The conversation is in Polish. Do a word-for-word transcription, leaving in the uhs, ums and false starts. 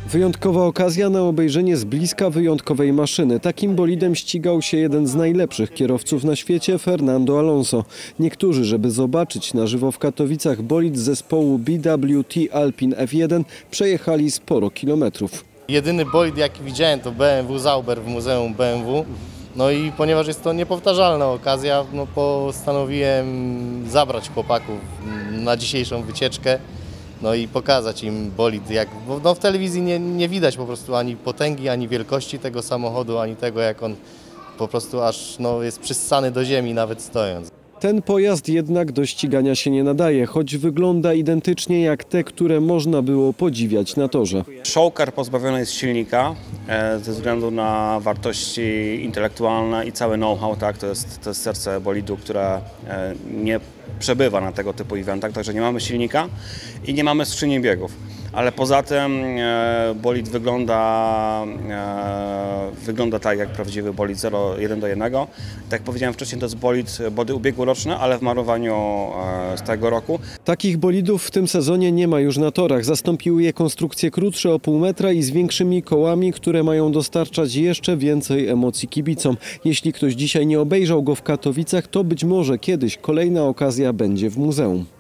Wyjątkowa okazja na obejrzenie z bliska wyjątkowej maszyny. Takim bolidem ścigał się jeden z najlepszych kierowców na świecie, Fernando Alonso. Niektórzy, żeby zobaczyć na żywo w Katowicach bolid zespołu B W T Alpine F jeden, przejechali sporo kilometrów. Jedyny bolid, jaki widziałem, to B M W Zauber w Muzeum B M W. No i ponieważ jest to niepowtarzalna okazja, no postanowiłem zabrać chłopaków na dzisiejszą wycieczkę. No i pokazać im bolid, jak no w telewizji nie, nie widać po prostu ani potęgi, ani wielkości tego samochodu, ani tego, jak on po prostu aż no, jest przyssany do ziemi nawet stojąc. Ten pojazd jednak do ścigania się nie nadaje, choć wygląda identycznie jak te, które można było podziwiać na torze. Showcar pozbawiony jest silnika e, ze względu na wartości intelektualne i cały know-how, tak, to jest, to jest serce bolidu, które e, nie przebywa na tego typu eventach, także nie mamy silnika i nie mamy skrzyni biegów. Ale poza tym e, bolid wygląda, e, wygląda tak jak prawdziwy bolid zero jeden do jednego. Tak jak powiedziałem wcześniej, to jest bolid body ubiegłoroczny, ale w malowaniu e, z tego roku. Takich bolidów w tym sezonie nie ma już na torach. Zastąpiły je konstrukcje krótsze o pół metra i z większymi kołami, które mają dostarczać jeszcze więcej emocji kibicom. Jeśli ktoś dzisiaj nie obejrzał go w Katowicach, to być może kiedyś kolejna okazja będzie w muzeum.